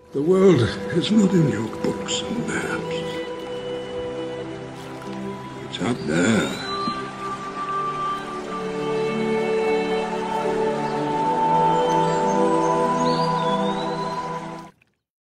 The world is not in your books and maps. It's out there.